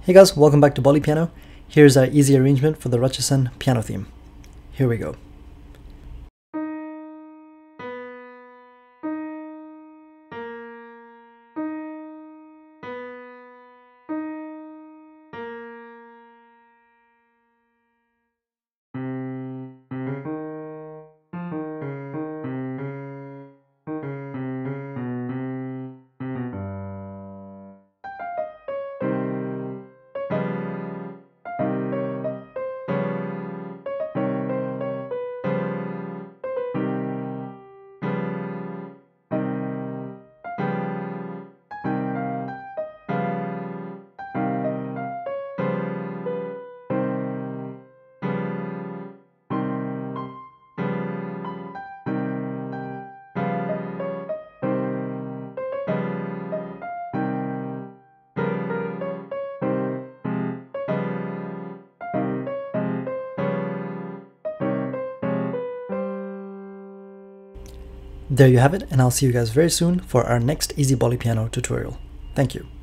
Hey guys, welcome back to Bollypiano. Here's our easy arrangement for the Ratsasan Piano Theme. Here we go. There you have it, and I'll see you guys very soon for our next easy Bollypiano tutorial. Thank you.